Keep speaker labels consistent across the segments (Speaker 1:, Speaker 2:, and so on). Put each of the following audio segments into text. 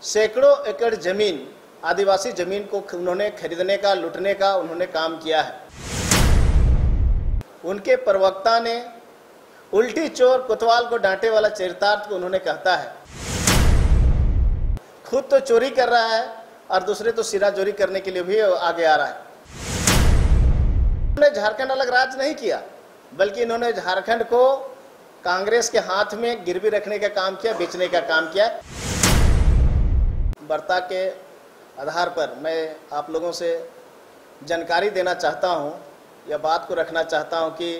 Speaker 1: सैकड़ों एकड़ जमीन, आदिवासी जमीन को उन्होंने खरीदने का, लूटने का उन्होंने काम किया है। उनके प्रवक्ता ने उल्टी चोर कोतवाल को डांटे वाला चरितार्थ को उन्होंने कहता है। खुद तो चोरी कर रहा है और दूसरे तो सिराजोरी करने के लिए भी आगे आ रहा है। उन्होंने झारखंड अलग राज्य नहीं किया, बल्कि इन्होंने झारखंड को कांग्रेस के हाथ में गिरवी रखने का काम किया, बेचने का काम किया। वार्ता के आधार पर मैं आप लोगों से जानकारी देना चाहता हूं, यह बात को रखना चाहता हूं कि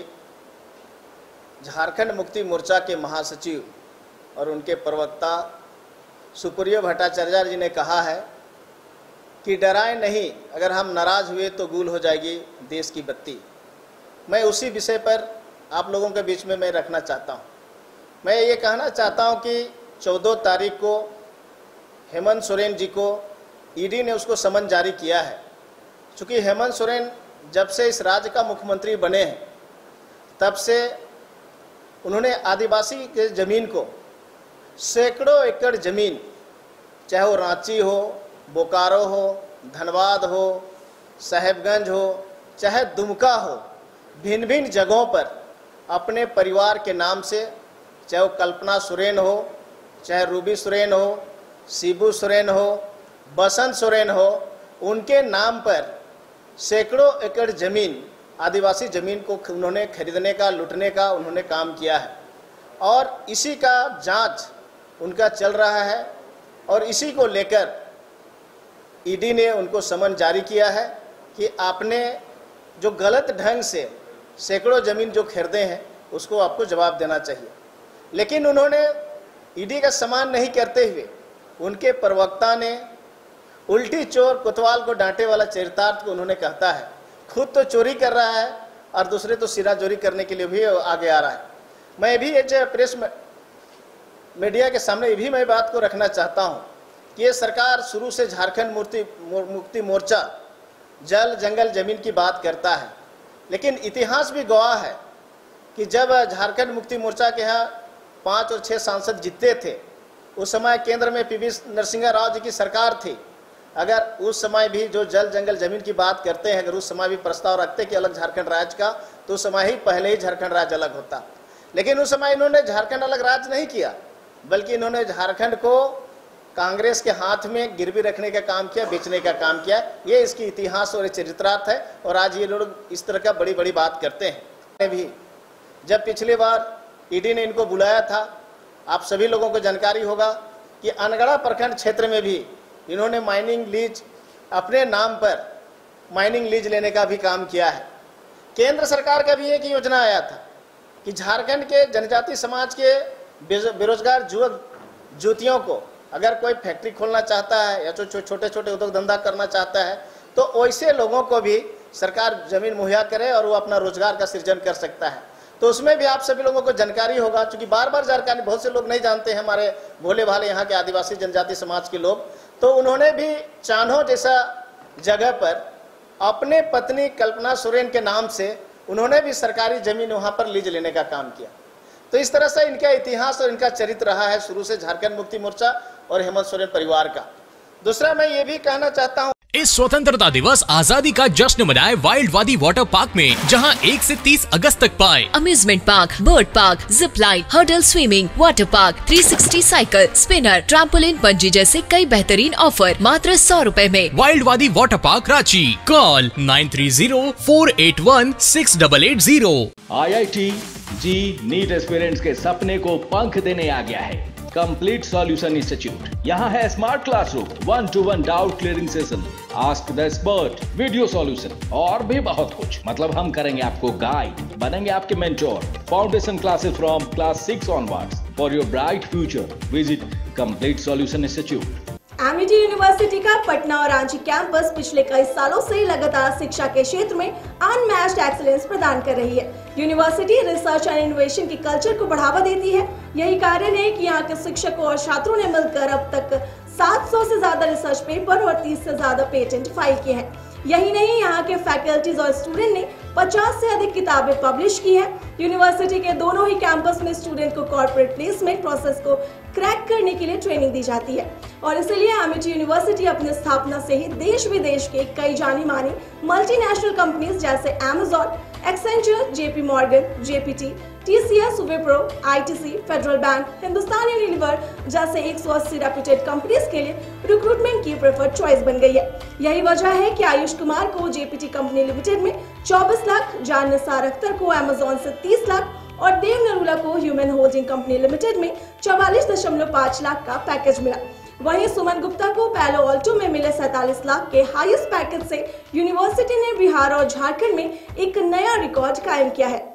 Speaker 1: झारखंड मुक्ति मोर्चा के महासचिव और उनके प्रवक्ता सुप्रियो भट्टाचार्य जी ने कहा है कि डराए नहीं, अगर हम नाराज हुए तो गुल हो जाएगी देश की बत्ती। मैं उसी विषय पर आप लोगों के बीच में मैं रखना चाहता हूं। मैं ये कहना चाहता हूं कि 14 तारीख को हेमंत सोरेन जी को ईडी ने उसको समन जारी किया है। चूँकि हेमंत सोरेन जब से इस राज्य का मुख्यमंत्री बने हैं, तब से उन्होंने आदिवासी के ज़मीन को, सैकड़ों एकड़ ज़मीन, चाहे वो रांची हो, बोकारो हो, धनबाद हो, साहेबगंज हो, चाहे दुमका हो, भिन्न भिन्न जगहों पर अपने परिवार के नाम से, चाहे वो कल्पना सोरेन हो, चाहे रूबी सोरेन हो, शिबू सोरेन हो, बसंत सोरेन हो, उनके नाम पर सैकड़ों एकड़ ज़मीन, आदिवासी ज़मीन को उन्होंने खरीदने का, लूटने का उन्होंने काम किया है। और इसी का जांच उनका चल रहा है और इसी को लेकर ईडी ने उनको समन जारी किया है कि आपने जो गलत ढंग से सैकड़ों ज़मीन जो खरीदे हैं उसको आपको जवाब देना चाहिए। लेकिन उन्होंने ईडी का सम्मान नहीं करते हुए उनके प्रवक्ता ने उल्टी चोर कोतवाल को डांटे वाला चरितार्थ को उन्होंने कहता है। खुद तो चोरी कर रहा है और दूसरे तो सिराजोरी करने के लिए भी आगे आ रहा है। मैं भी ये प्रेस मीडिया के सामने ये भी मैं बात को रखना चाहता हूँ कि ये सरकार शुरू से झारखंड मुक्ति मोर्चा जल जंगल ज़मीन की बात करता है, लेकिन इतिहास भी गवाह है कि जब झारखंड मुक्ति मोर्चा के यहाँ 5 और 6 सांसद जीतते थे, उस समय केंद्र में पीवी नरसिंह राव जी की सरकार थी। अगर उस समय भी जो जल जंगल ज़मीन की बात करते हैं, अगर उस समय भी प्रस्ताव रखते कि अलग झारखंड राज्य का, तो उस समय ही पहले ही झारखंड राज्य अलग होता। लेकिन उस समय इन्होंने झारखंड अलग राज्य नहीं किया, बल्कि इन्होंने झारखंड को कांग्रेस के हाथ में गिरवी रखने का काम किया, बेचने का काम किया। ये इसकी इतिहास और चरित्रार्थ है और आज ये लोग इस तरह का बड़ी बड़ी बात करते हैं। भी जब पिछली बार ईडी ने इनको बुलाया था, आप सभी लोगों को जानकारी होगा कि अनगढ़ा प्रखंड क्षेत्र में भी इन्होंने माइनिंग लीज, अपने नाम पर माइनिंग लीज लेने का भी काम किया है। केंद्र सरकार का भी एक योजना आया था कि झारखंड के जनजाति समाज के बेरोजगार युवक युवतियों को अगर कोई फैक्ट्री खोलना चाहता है या छोटे छोटे उद्योग धंधा करना चाहता है, तो वैसे लोगों को भी सरकार ज़मीन मुहैया करे और वो अपना रोजगार का सृजन कर सकता है। तो उसमें भी आप सभी लोगों को जानकारी होगा, क्योंकि बार बार जानकारी बहुत से लोग नहीं जानते हैं, हमारे भोले भाले यहाँ के आदिवासी जनजाति समाज के लोग। तो उन्होंने भी चान्हो जैसा जगह पर अपने पत्नी कल्पना सोरेन के नाम से उन्होंने भी सरकारी ज़मीन वहाँ पर लीज लेने का काम किया। तो इस तरह से इनका इतिहास और इनका चरित्र रहा है शुरू से झारखंड मुक्ति मोर्चा और हेमंत सोरेन परिवार का। दूसरा मैं ये भी कहना चाहता हूँ,
Speaker 2: इस स्वतंत्रता दिवस आजादी का जश्न मनाए वाइल्ड वादी वाटर पार्क में, जहां 1 से 30 अगस्त तक पाए
Speaker 3: amusement park, boat park, zip line, hurdle swimming, water park, 360 cycle, spinner, trampoline, bungee जैसे कई बेहतरीन ऑफर मात्र 100 रुपए में।
Speaker 2: Wild Wadi water park Ranchi, call 9304816880।
Speaker 4: IIT JEE NEET aspirants के सपने को पंख देने आ गया है कंप्लीट सॉल्यूशन इंस्टीट्यूट। यहाँ है smart classroom, 1-to-1 doubt clearing session, ask the expert, video solution और भी बहुत कुछ। मतलब हम करेंगे आपको गाइड, बनेंगे आपके mentor. Foundation classes from class 6 onwards for your bright future. Visit complete solution institute.
Speaker 5: Amity university का पटना और रांची कैंपस पिछले कई सालों से लगातार शिक्षा के क्षेत्र में अनमैच्ड एक्सीलेंस प्रदान कर रही है। यूनिवर्सिटी रिसर्च एंड इनोवेशन के कल्चर को बढ़ावा देती है। यही कारण है कि यहाँ के शिक्षकों और छात्रों ने मिलकर अब तक 700 से ज्यादा रिसर्च पेपर और 30 से ज्यादा पेटेंट फाइल किए हैं। यही नहीं, यहाँ के फैकल्टीज और स्टूडेंट ने 50 से अधिक किताबें पब्लिश की हैं। यूनिवर्सिटी के दोनों ही कैंपस में स्टूडेंट को कॉर्पोरेट प्लेसमेंट प्रोसेस को क्रैक करने के लिए ट्रेनिंग दी जाती है और इसलिए एमिटी यूनिवर्सिटी अपनी स्थापना से ही देश विदेश के कई जानी मानी मल्टीनेशनल कंपनीज जैसे Amazon, Accenture, JP Morgan, JPT, TCS, Wipro, ITC, Federal Bank, Hindustan Unilever जैसे 180 रेप्यूटेड कंपनीज के लिए रिक्रूटमेंट की प्रेफर्ड चॉइस बन गई है। यही वजह है कि आयुष कुमार को जेपीटी कंपनी लिमिटेड में 24 लाख, जान निसार अख्तर को अमेजॉन से 30 लाख और देव नरूला को ह्यूमन होल्डिंग कंपनी लिमिटेड में 44.5 लाख का पैकेज मिला। वहीं सुमन गुप्ता को पैलो ऑल्टो में मिले 47 लाख के हाईएस्ट पैकेज से यूनिवर्सिटी ने बिहार और झारखंड में एक नया रिकॉर्ड कायम किया है।